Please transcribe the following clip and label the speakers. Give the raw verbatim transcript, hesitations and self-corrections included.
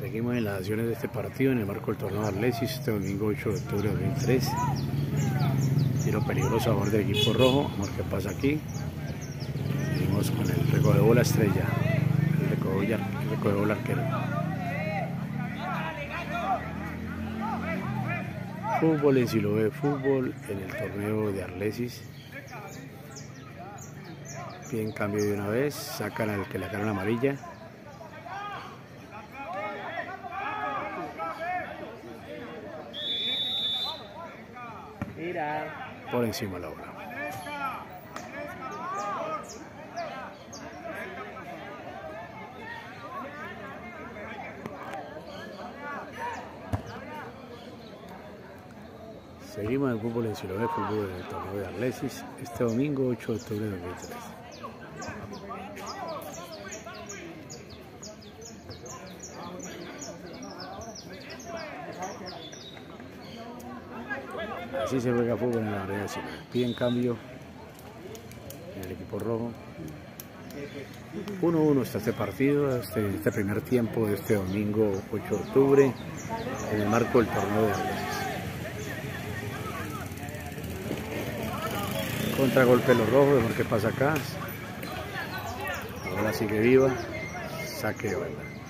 Speaker 1: Seguimos en las acciones de este partido en el marco del torneo de Arlesis este domingo ocho de octubre de dos mil tres. Tiro peligroso a favor del equipo rojo. Vamos a ver qué pasa aquí. Seguimos con el recoge bola estrella. El recoge, el recoge bola arquero. Fútbol en Siloé, fútbol en el torneo de Arlesis. Bien, cambio de una vez. Sacan al que le sacaron amarilla.
Speaker 2: Mira.
Speaker 1: Por encima la bola. Seguimos en el fútbol en Siloé, fútbol en el torneo de Arlesis, este domingo ocho de octubre de dos mil tres. Así se juega fútbol en la área de Siloé. Piden cambio en el equipo rojo. uno uno está este partido, este, este primer tiempo de este domingo ocho de octubre en el marco del torneo de Arlesis. Contragolpe los rojos, vemos qué pasa acá. Ahora sigue viva, saque de banda.